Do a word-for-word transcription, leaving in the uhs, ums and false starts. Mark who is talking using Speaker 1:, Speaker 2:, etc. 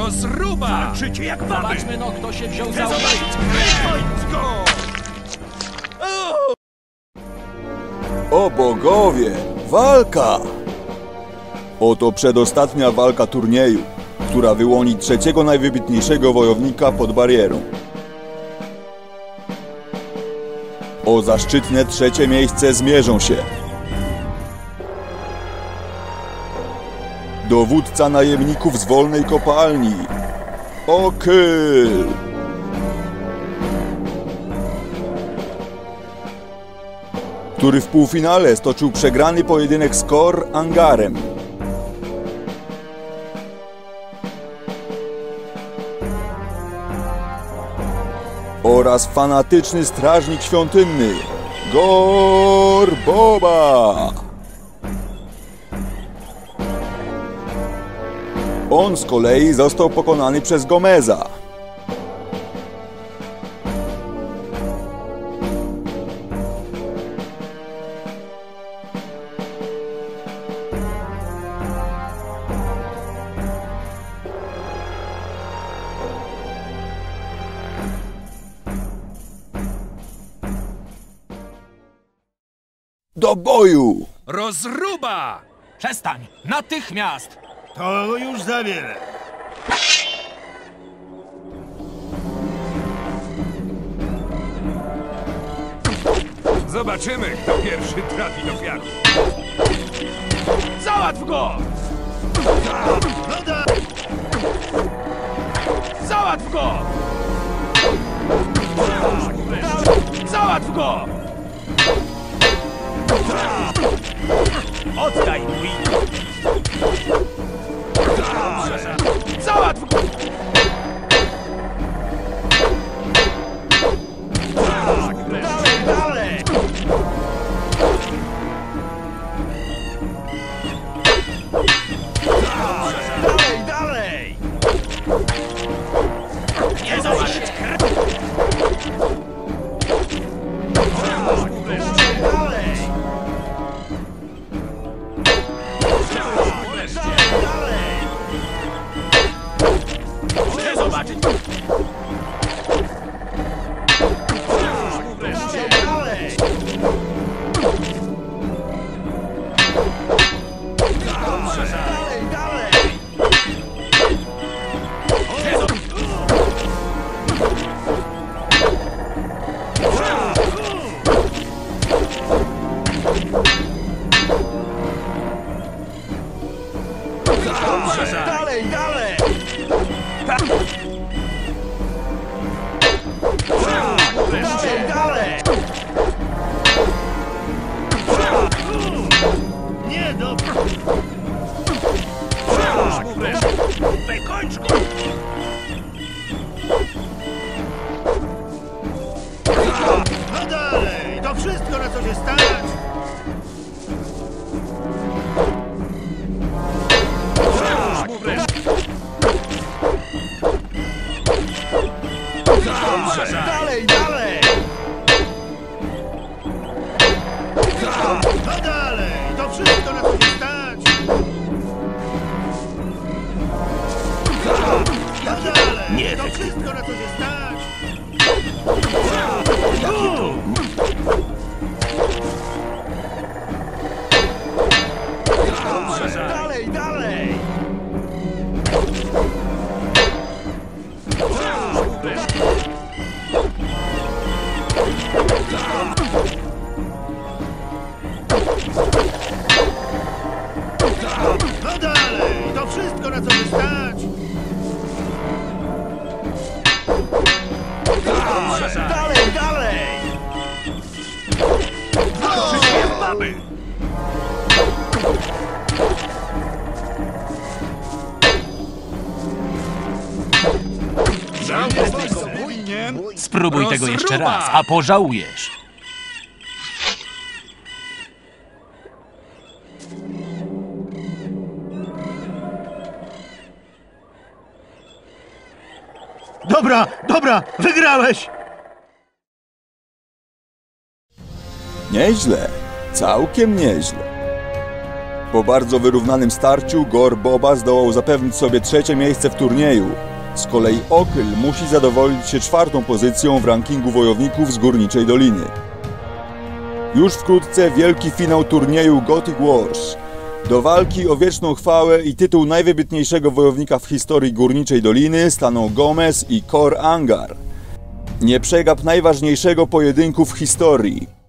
Speaker 1: Rozruba!
Speaker 2: Walczycie jak baby!
Speaker 3: Zobaczmy no, kto się wziął za
Speaker 2: Zobaczyć
Speaker 1: Kręć go!
Speaker 4: O bogowie! Walka! Oto przedostatnia walka turnieju, która wyłoni trzeciego najwybitniejszego wojownika pod barierą. O zaszczytne trzecie miejsce zmierzą się dowódca najemników z wolnej kopalni, Okyl, który w półfinale stoczył przegrany pojedynek z Kor Angarem. Oraz fanatyczny strażnik świątynny, Gorboba. On z kolei został pokonany przez Gomeza. Do boju!
Speaker 1: Rozruba!
Speaker 3: Przestań! Natychmiast!
Speaker 2: To już za wiele.
Speaker 1: Zobaczymy, kto pierwszy trafi do piachu.
Speaker 2: Załatw go! Załatw go! Załatw go! Oddaj mój! Załatw go! Dalej, dalej! Dalej, dalej! Nie zobaczyć krew! Dalej! Chcę zobaczyć! Dalej! Dalej, dalej! Chcę zobaczyć! Dalej, dalej! Dalej, dalej! Nie, dobra! Wykończ go! No dalej! To wszystko, na co się stać! Dalej, dalej! No dalej! To wszystko, na co się stać! No dalej! Nie, to wszystko, na co się stać! Dalej, dalej! No dalej! To wszystko, na co się stać! Dalej, dalej! Walczycie jak baby!
Speaker 3: Spróbuj tego jeszcze raz, a pożałujesz.
Speaker 2: Dobra, dobra! Wygrałeś!
Speaker 4: Nieźle, całkiem nieźle. Po bardzo wyrównanym starciu Gor Boba zdołał zapewnić sobie trzecie miejsce w turnieju. Z kolei Okyl musi zadowolić się czwartą pozycją w rankingu wojowników z Górniczej Doliny. Już wkrótce wielki finał turnieju Gothic Wars. Do walki o wieczną chwałę i tytuł najwybitniejszego wojownika w historii Górniczej Doliny staną Gomez i Kor Angar. Nie przegap najważniejszego pojedynku w historii.